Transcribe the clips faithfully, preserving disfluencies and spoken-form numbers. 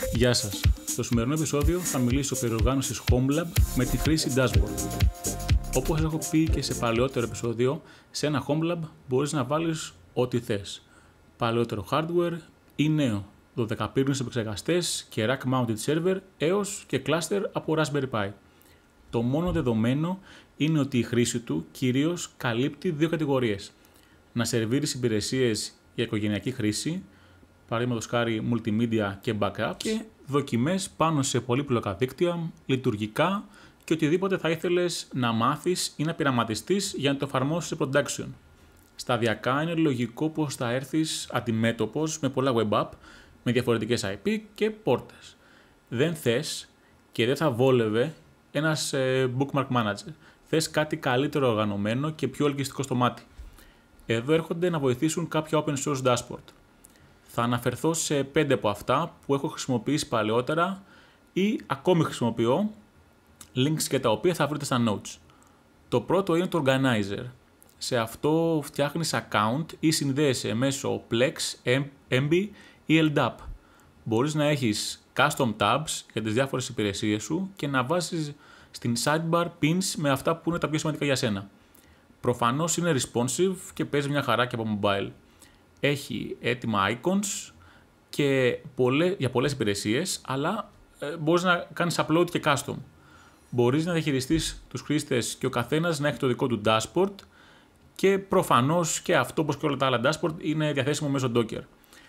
Γεια σας. Στο σημερινό επεισόδιο θα μιλήσω περί οργάνωσης HomeLab με τη χρήση Dashboard. Όπως έχω πει και σε παλαιότερο επεισόδιο, σε ένα HomeLab μπορείς να βάλεις ό,τι θες. Παλαιότερο hardware ή νέο, δωδεκαπύρινους επεξεργαστές και rack mounted server έως και cluster από Raspberry Pi. Το μόνο δεδομένο είναι ότι η χρήση του κυρίως καλύπτει δύο κατηγορίες. Να σερβίρεις υπηρεσίες για οικογενειακή χρήση, παραδείγματος χάρη multimedia και backups, και δοκιμές πάνω σε πολύπλοκα δίκτυα, λειτουργικά και οτιδήποτε θα ήθελες να μάθεις ή να πειραματιστείς για να το εφαρμόσεις σε production. Σταδιακά είναι λογικό πως θα έρθεις αντιμέτωπος με πολλά web app, με διαφορετικές άι πι και πόρτες. Δεν θες και δεν θα βόλευε ένας ε, bookmark manager. Θες κάτι καλύτερο οργανωμένο και πιο ελκυστικό στο μάτι. Εδώ έρχονται να βοηθήσουν κάποια open source dashboard. Θα αναφερθώ σε πέντε από αυτά που έχω χρησιμοποιήσει παλαιότερα ή ακόμη χρησιμοποιώ, links για τα οποία θα βρείτε στα notes. Το πρώτο είναι το Organizer. Σε αυτό φτιάχνεις account ή συνδέεσαι μέσω Plex, Emby ή ελ ντι έι πι. Μπορείς να έχεις custom tabs για τις διάφορες υπηρεσίες σου και να βάζεις στην sidebar pins με αυτά που είναι τα πιο σημαντικά για σένα. Προφανώς είναι responsive και παίζει μια χαρά και από mobile. Έχει έτοιμα icons και πολλές, για πολλές υπηρεσίες, αλλά ε, μπορείς να κάνεις upload και custom. Μπορείς να διαχειριστείς τους χρήστες και ο καθένας να έχει το δικό του dashboard και προφανώς και αυτό, όπως και όλα τα άλλα dashboard, είναι διαθέσιμο μέσω Docker.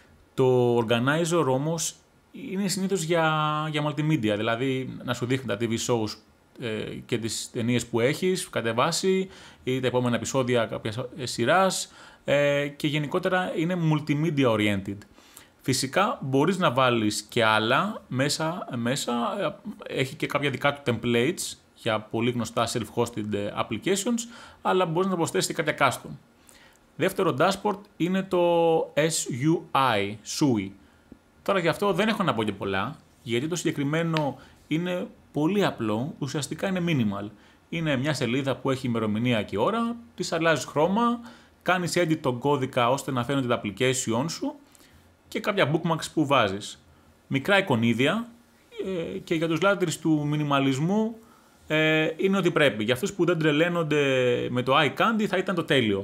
Το Organizer όμως είναι συνήθως για, για multimedia, δηλαδή να σου δείχνει τα τι βι shows ε, και τις ταινίες που έχεις κατεβάσει ή τα επόμενα επεισόδια κάποιας σειράς, ε, και γενικότερα είναι multimedia oriented. Φυσικά μπορείς να βάλεις και άλλα μέσα, μέσα, έχει και κάποια δικά του templates για πολύ γνωστά self-hosted applications, αλλά μπορείς να προσθέσεις και κάποια custom. Δεύτερο dashboard είναι το ες γιου άι, σούι. Τώρα γι' αυτό δεν έχω να πω και πολλά, γιατί το συγκεκριμένο είναι πολύ απλό, ουσιαστικά είναι minimal. Είναι μια σελίδα που έχει ημερομηνία και ώρα, της αλλάζεις χρώμα, κάνεις edit τον κώδικα ώστε να φαίνονται τα application σου και κάποια bookmarks που βάζεις. Μικρά εικονίδια ε, και για τους λάτρεις του μινιμαλισμού ε, είναι ό,τι πρέπει. Για αυτούς που δεν τρελαίνονται με το iCandy θα ήταν το τέλειο.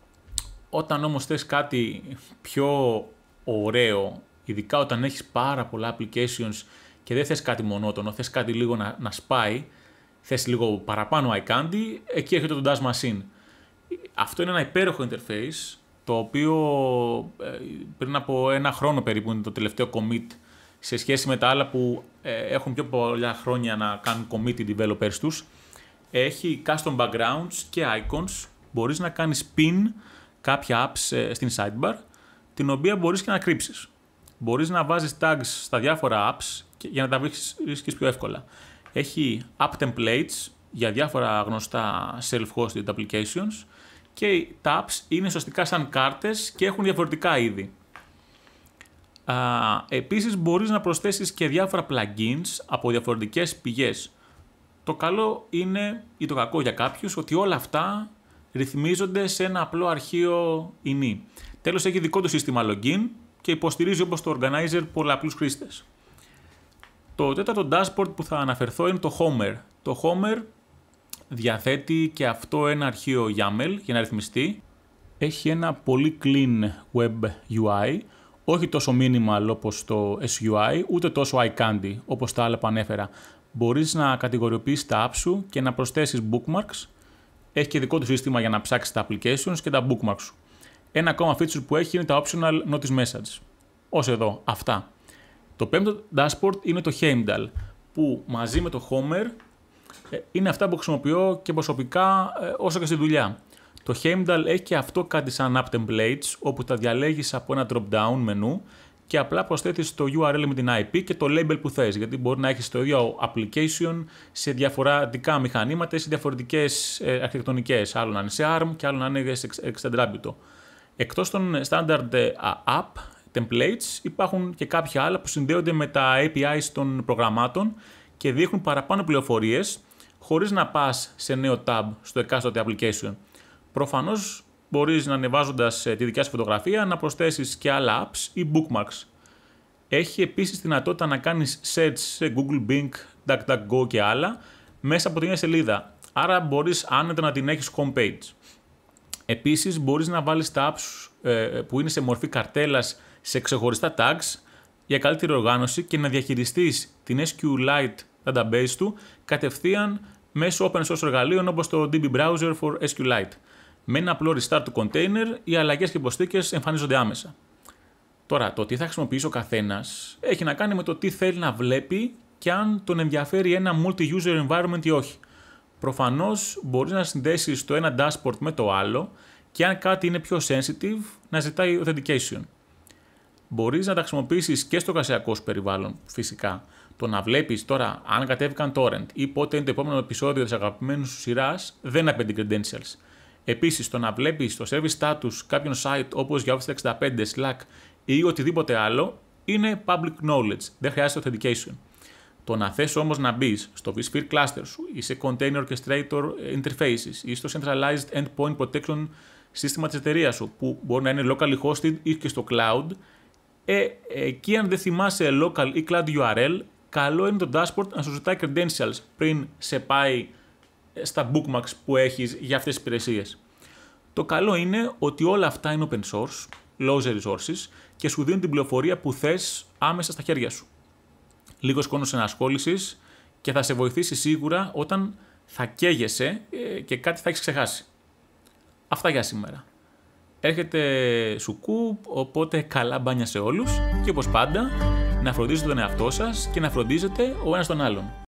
Όταν όμως θες κάτι πιο ωραίο, ειδικά όταν έχεις πάρα πολλά applications και δεν θες κάτι μονότονο, θες κάτι λίγο να, να σπάει, θες λίγο παραπάνω iCandy, εκεί έρχεται το Dash Machine. Αυτό είναι ένα υπέροχο interface, το οποίο ε, πριν από ένα χρόνο περίπου είναι το τελευταίο commit σε σχέση με τα άλλα που ε, έχουν πιο πολλά χρόνια να κάνουν commit οι developers τους. Έχει custom backgrounds και icons, μπορείς να κάνεις pin κάποια apps ε, στην sidebar, την οποία μπορείς και να κρύψεις. Μπορείς να βάζεις tags στα διάφορα apps και, για να τα βρίσκεις πιο εύκολα. Έχει app templates για διάφορα γνωστά self-hosted applications και τα apps είναι ουσιαστικά σαν κάρτες και έχουν διαφορετικά είδη. Α, επίσης μπορείς να προσθέσεις και διάφορα plugins από διαφορετικές πηγές. Το καλό είναι, ή το κακό για κάποιους, ότι όλα αυτά ρυθμίζονται σε ένα απλό αρχείο ι εν ι. Τέλος, έχει δικό του σύστημα login και υποστηρίζει όπως το Organizer πολλαπλούς χρήστες. Το τέταρτο dashboard που θα αναφερθώ είναι το Homer. Το Homer διαθέτει και αυτό ένα αρχείο γιάμελ για να ρυθμιστεί. Έχει ένα πολύ clean web γιου άι, όχι τόσο minimal όπως το ες γιου άι, ούτε τόσο iCandy όπως τα άλλα που ανέφερα. Μπορείς να κατηγοριοποιήσεις τα apps σου και να προσθέσεις bookmarks. Έχει και δικό του σύστημα για να ψάξεις τα applications και τα bookmarks σου. Ένα ακόμα feature που έχει είναι τα optional notice message. Ως εδώ, αυτά. Το πέμπτο dashboard είναι το Heimdall, που μαζί με το Homer είναι αυτά που χρησιμοποιώ και προσωπικά όσο και στη δουλειά. Το Heimdall έχει και αυτό κάτι σαν app templates, όπου τα διαλέγεις από ένα drop-down μενού και απλά προσθέτεις το γιου αρ ελ με την άι πι και το label που θες, γιατί μπορεί να έχεις το ίδιο application σε διαφορετικά μηχανήματα ή σε διαφορετικές ε, αρχιτεκτονικές. Άλλο να είναι σε αρμ και άλλο να είναι σε Extendrabito. Εκτός των standard app templates υπάρχουν και κάποια άλλα που συνδέονται με τα έι πι άις των προγραμμάτων και δείχνουν παραπάνω πληροφορίες χωρίς να πας σε νέο tab στο εκάστοτε application. Προφανώς μπορείς, να ανεβάζοντας τη δικιά σου φωτογραφία, να προσθέσεις και άλλα apps ή bookmarks. Έχει επίσης δυνατότητα να κάνεις search σε Google, Bing, DuckDuckGo και άλλα μέσα από την ίδια σελίδα. Άρα μπορείς άνετα να την έχεις homepage. Επίσης μπορείς να βάλεις τα apps ε, που είναι σε μορφή καρτέλας σε ξεχωριστά tags για καλύτερη οργάνωση και να διαχειριστείς την SQLite database του κατευθείαν μέσω open source εργαλείων όπως το ντι μπι Browser for SQLite. Με ένα απλό restart του container, οι αλλαγές και υποστήκες εμφανίζονται άμεσα. Τώρα, το τι θα χρησιμοποιήσει ο καθένας έχει να κάνει με το τι θέλει να βλέπει και αν τον ενδιαφέρει ένα multi-user environment ή όχι. Προφανώς μπορείς να συνδέσεις το ένα dashboard με το άλλο και αν κάτι είναι πιο sensitive να ζητάει authentication. Μπορείς να τα χρησιμοποιήσεις και στο εργασιακό σου περιβάλλον, φυσικά. Το να βλέπεις τώρα αν κατέβηκαν torrent ή πότε είναι το επόμενο επεισόδιο της αγαπημένης σου σειράς δεν απαιτεί credentials. Επίσης, το να βλέπεις το service status κάποιων site όπως για Office εξήντα πέντε, Slack ή οτιδήποτε άλλο είναι public knowledge, δεν χρειάζεται authentication. Το να θες όμως να μπεις στο vSphere cluster σου ή σε container orchestrator interfaces ή στο centralized endpoint protection σύστημα της εταιρείας σου που μπορεί να είναι locally hosted ή και στο cloud, ε, εκεί αν δεν θυμάσαι local ή cloud γιου αρ ελ, καλό είναι το dashboard να σου ζητάει credentials πριν σε πάει στα bookmarks που έχεις για αυτές τις υπηρεσίες. Το καλό είναι ότι όλα αυτά είναι open source, low resources και σου δίνουν την πληροφορία που θες άμεσα στα χέρια σου. Λίγος χρόνος ενασχόλησης και θα σε βοηθήσει σίγουρα όταν θα καίγεσαι και κάτι θα έχεις ξεχάσει. Αυτά για σήμερα. Έρχεται Σουκού, οπότε καλά μπάνια σε όλους και όπως πάντα να φροντίζετε τον εαυτό σας και να φροντίζετε ο ένας τον άλλον.